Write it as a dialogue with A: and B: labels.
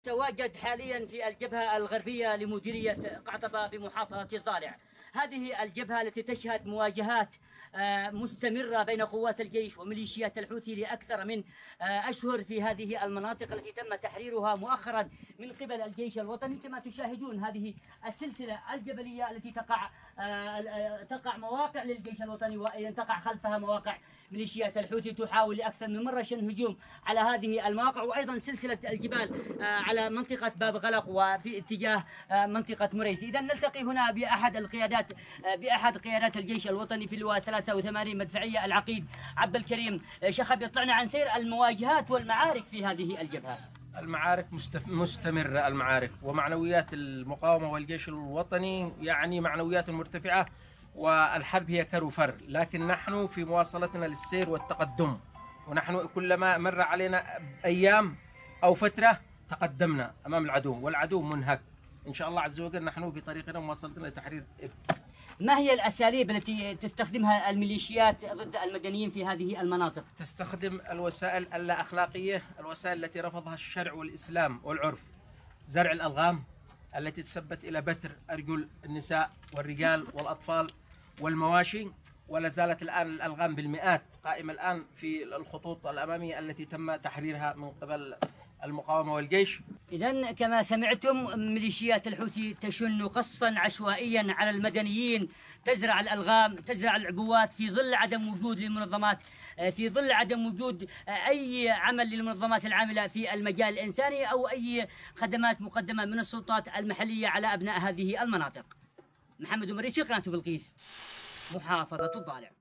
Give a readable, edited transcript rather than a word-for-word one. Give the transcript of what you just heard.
A: نتواجد حاليا في الجبهة الغربية لمديرية قعطبة بمحافظة الضالع. هذه الجبهة التي تشهد مواجهات مستمرة بين قوات الجيش وميليشيات الحوثي لأكثر من أشهر في هذه المناطق التي تم تحريرها مؤخرا من قبل الجيش الوطني. كما تشاهدون هذه السلسلة الجبلية التي تقع مواقع للجيش الوطني، وأيضا تقع خلفها مواقع ميليشيات الحوثي تحاول لأكثر من مرة شن هجوم على هذه المواقع، وأيضا سلسلة الجبال على منطقة باب غلق وفي اتجاه منطقة مريس. إذا نلتقي هنا بأحد قيادات الجيش الوطني في اللواء 83 مدفعية العقيد عبد الكريم شخب، يطلعنا عن سير المواجهات والمعارك في هذه الجبهة.
B: المعارك مستمرة، المعارك ومعنويات المقاومة والجيش الوطني يعني معنويات مرتفعة، والحرب هي كر وفر، لكن نحن في مواصلتنا للسير والتقدم، ونحن كلما مر علينا أيام أو فترة تقدمنا أمام العدو، والعدو منهك. إن شاء الله عز وجل نحن في طريقنا مواصلتنا لتحرير.
A: ما هي الأساليب التي تستخدمها الميليشيات ضد المدنيين في هذه المناطق؟
B: تستخدم الوسائل اللا أخلاقية، الوسائل التي رفضها الشرع والإسلام والعرف، زرع الألغام التي تسبت إلى بتر أرجل النساء والرجال والأطفال والمواشي، ولا زالت الآن الألغام بالمئات قائمة الآن في الخطوط الأمامية التي تم تحريرها من قبل المقاومة والجيش.
A: إذن كما سمعتم ميليشيات الحوثي تشن قصفا عشوائيا على المدنيين، تزرع الألغام، تزرع العبوات في ظل عدم وجود للمنظمات، في ظل عدم وجود أي عمل للمنظمات العاملة في المجال الإنساني أو أي خدمات مقدمة من السلطات المحلية على أبناء هذه المناطق. محمد مريسي، قناة بلقيس، محافظة الضالع.